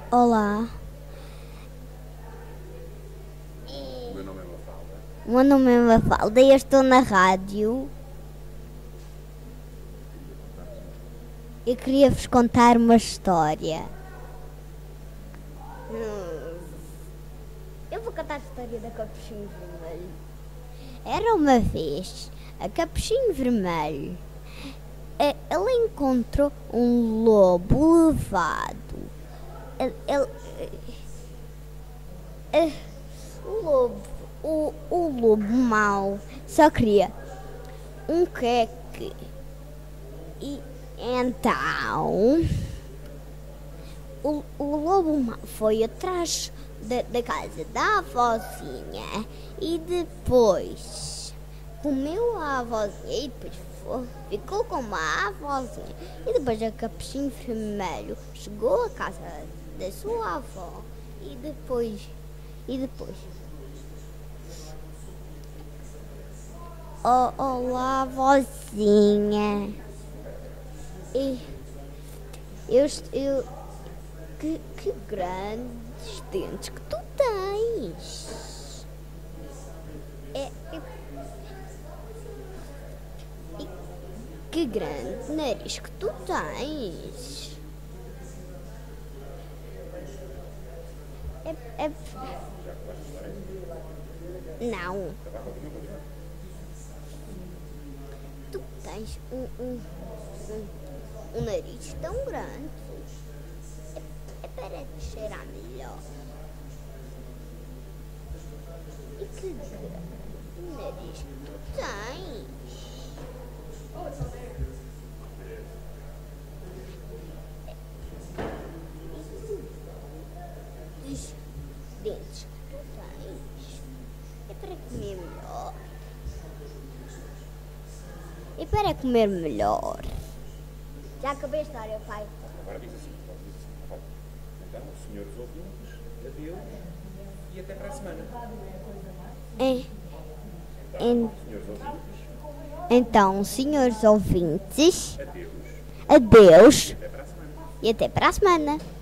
Olá, O meu nome é Mafalda. o meu nome é Mafalda e eu estou na rádio. Eu queria vos contar uma história. Eu vou contar a história da Capuchinho Vermelho. Era uma vez a Capuchinho Vermelho. Ele encontrou um lobo levado. O lobo mau só queria um queque. E então o lobo mau foi atrás da casa da avózinha e depois comeu a avózinha e depois ficou com uma avózinha. E depois a Capuchinho Vermelho chegou à casa da sua avó e depois olá, vozinha. Que grandes dentes que tu tens. Que grande nariz que tu tens. Não. Tu tens um nariz tão grande. É para te cheirar melhor. E que grande nariz que tu tens. Os dentes que tu tens. É para comer melhor. E para comer melhor. Já acabei a história, pai. Agora diz assim, Mafalda. Então, senhores ouvintes, adeus e até para a semana. Senhores ouvintes, Então, senhores ouvintes, adeus adeus e até para a semana. e até para a semana.